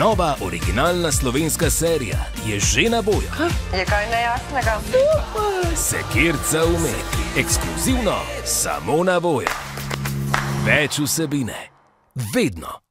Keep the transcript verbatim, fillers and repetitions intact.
Nova originalna slovenska serija je že na voljo. Je kaj nejasnega? Sekirca v metri. Ekskluzivno samo na voljo. Več vsebine. Vedno.